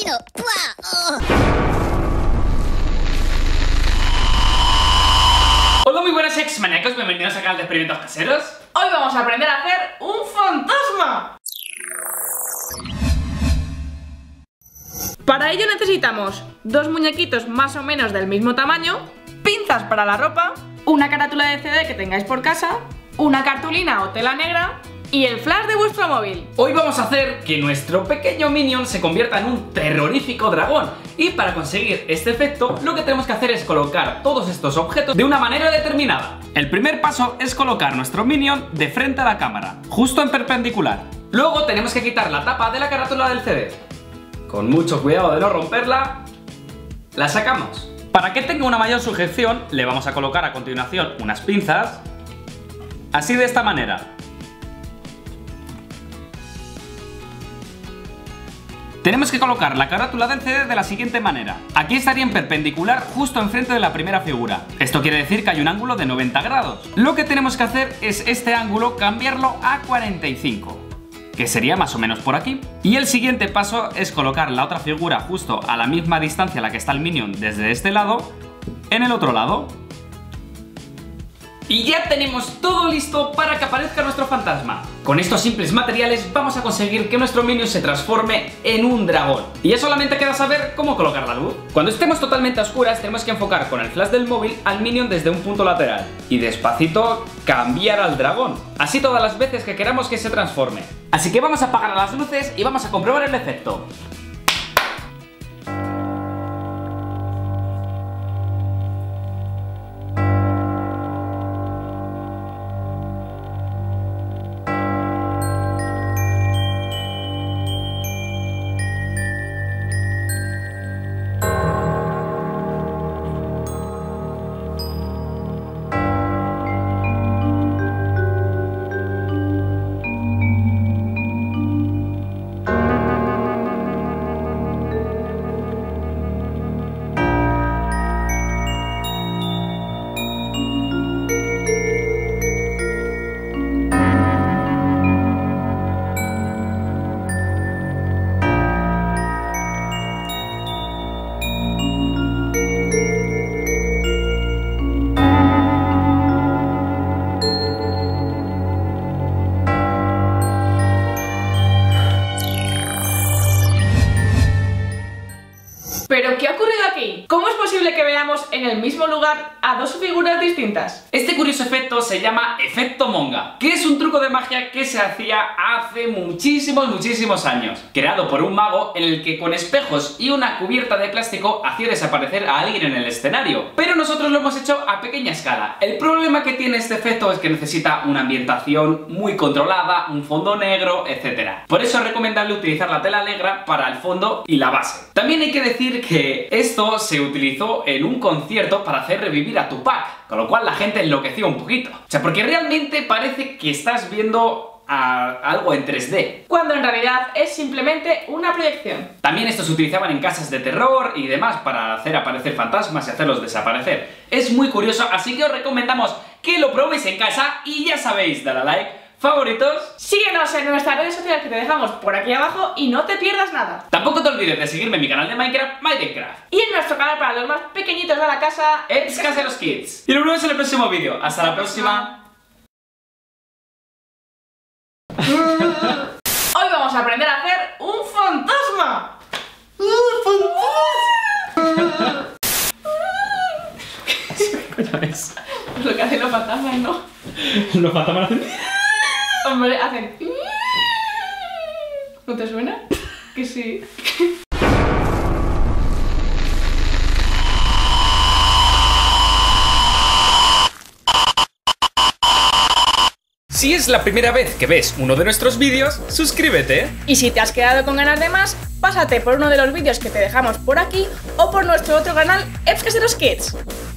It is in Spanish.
asesino! ¡Pua! Hola, muy buenas ex-maníacos, bienvenidos al canal de experimentos caseros. Hoy vamos a aprender a hacer un fantasma. Para ello necesitamos dos muñequitos más o menos del mismo tamaño, pinzas para la ropa, una carátula de CD que tengáis por casa, una cartulina o tela negra y el flash de vuestro móvil. Hoy vamos a hacer que nuestro pequeño minion se convierta en un terrorífico dragón. Y para conseguir este efecto, lo que tenemos que hacer es colocar todos estos objetos de una manera determinada. El primer paso es colocar nuestro minion de frente a la cámara, justo en perpendicular. Luego tenemos que quitar la tapa de la carátula del CD. Con mucho cuidado de no romperla, la sacamos. Para que tenga una mayor sujeción, le vamos a colocar a continuación unas pinzas, así de esta manera. Tenemos que colocar la carátula del CD de la siguiente manera. Aquí estaría en perpendicular justo enfrente de la primera figura. Esto quiere decir que hay un ángulo de 90 grados. Lo que tenemos que hacer es este ángulo cambiarlo a 45, que sería más o menos por aquí. Y el siguiente paso es colocar la otra figura justo a la misma distancia a la que está el minion desde este lado, en el otro lado. Y ya tenemos todo listo para que aparezca nuestro fantasma. Con estos simples materiales vamos a conseguir que nuestro minion se transforme en un dragón. Y ya solamente queda saber cómo colocar la luz. Cuando estemos totalmente a oscuras tenemos que enfocar con el flash del móvil al minion desde un punto lateral y despacito cambiar al dragón, así todas las veces que queramos que se transforme. Así que vamos a apagar las luces y vamos a comprobar el efecto. ¿Pero qué ha ocurrido aquí? ¿Cómo es posible que veamos en el mismo lugar a dos figuras distintas? Este curioso efecto se llama efecto Monga, que es un truco de magia que se hacía hace muchísimos años, creado por un mago en el que con espejos y una cubierta de plástico hacía desaparecer a alguien en el escenario. Pero nosotros lo hemos hecho a pequeña escala. El problema que tiene este efecto es que necesita una ambientación muy controlada, un fondo negro, etc. Por eso es recomendable utilizar la tela negra para el fondo y la base. También hay que decir que esto se utilizó en un concierto para hacer revivir a Tupac, con lo cual la gente enloqueció un poquito. O sea, porque realmente parece que estás viendo algo en 3D, cuando en realidad es simplemente una proyección. También estos se utilizaban en casas de terror y demás para hacer aparecer fantasmas y hacerlos desaparecer. Es muy curioso, así que os recomendamos que lo probéis en casa y ya sabéis, dale a like, favoritos. Síguenos en nuestras redes sociales que te dejamos por aquí abajo y no te pierdas nada. Tampoco te olvides de seguirme en mi canal de Minecraft, Minecraft. Y en nuestro canal para los más pequeñitos de la casa, Caseros Kids. Y nos vemos en el próximo vídeo. Hasta la próxima. Hoy vamos a aprender a hacer un fantasma. ¿Qué coño es? Es lo que hacen los fantasmas, ¿no? Los fantasmas hacen... Hombre, hacen... ¿No te suena? Que sí. Si es la primera vez que ves uno de nuestros vídeos, suscríbete. Y si te has quedado con ganas de más, pásate por uno de los vídeos que te dejamos por aquí o por nuestro otro canal, Caseros Kids.